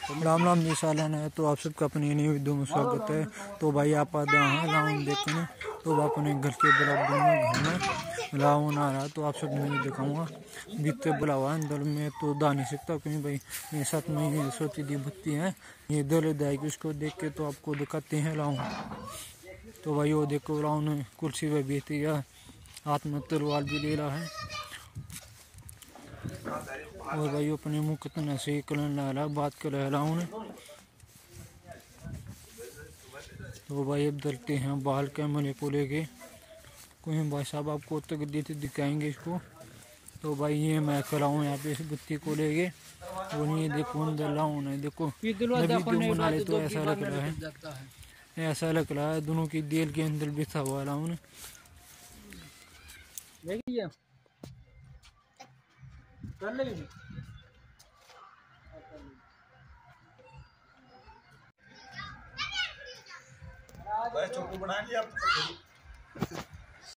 राम राम जी सालन है तो आप सबका अपनी नई वीडियो में स्वागत है। तो भाई आप आदा हैं रावण देखने, तो अपने घर के बराबर में घर में रावण आ रहा तो आप सब मैं दिखाऊंगा। बीते बुलावा अंदर में तो दा नहीं सकता क्योंकि भाई ये 7 महीने सोती दी बत्ती है, ये दल दाएगी उसको देख के तो आपको दिखाते हैं रावण। तो भाई वो देखो रावण कुर्सी पर बैठी है, हाथ में तलवार भी ले रहा है और भाई अपने मुँह कितना सही कलन ला रहा बात कर रहा हूँ। तो भाई अब डरते हैं बाल कैमरे को लेके, कोई भाई साहब आपको तक देते दिखाएंगे इसको। तो भाई ये मैं खड़ा हूँ यहाँ पे इस बत्ती को लेके और ये देखो अंदर लाऊं है, देखो नबी बना ले तो ऐसा लग रहा है, ऐसा लग रहा है दोनों की दिल के अंदर बिठा हुआ लाऊं। भाई चोकू बना लिया आप?